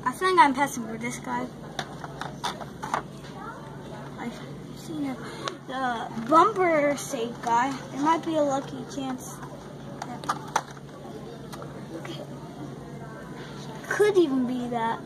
I think I'm passing for this guy. I've seen the bumper safe guy. There might be a lucky chance. Okay. Could even be that.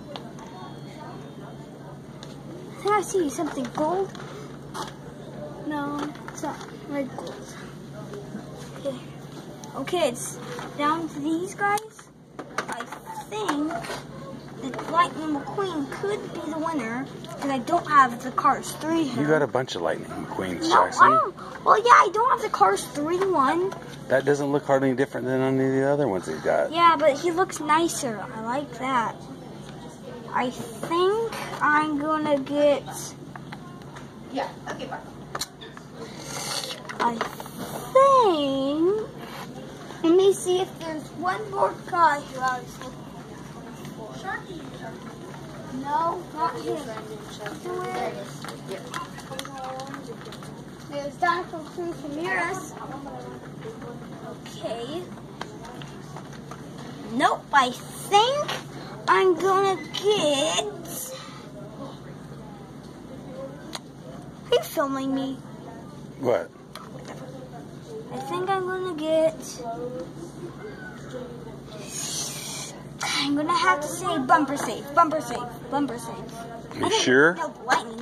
I think I see something gold. No, it's not red gold. Okay. Okay, it's down to these guys. I think that Lightning McQueen could be the winner because I don't have the Cars 3 here. You got a bunch of Lightning McQueens, No, Jackson. I don't. Well, yeah, I don't have the Cars 3 one. That doesn't look hardly different than any of the other ones they've got. Yeah, but he looks nicer. I like that. I think I'm gonna get... Yeah, okay, bye. I think... Let me see if there's one more guy who I was looking for. Sharky. No, not him. There it is. Yeah. There's Dinosaur Cruz Ramirez. Okay. Nope, I think I'm gonna get... Are you filming me? What? I think I'm gonna get... I'm gonna have to say bumper safe, bumper safe, bumper safe. You sure? No, lightning.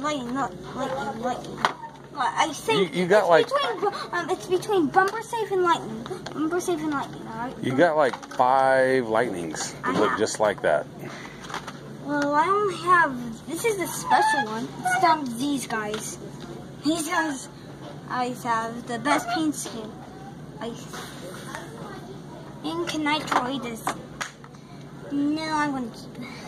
I think you got like it's between bumper safe and lightning. Bumper safe and lightning, alright? you got like 5 lightnings that look just like that. Well, I only have, this is the special one. It's down to these guys. These guys have the best paint scheme. Ink Nitroides. No, I'm gonna keep it.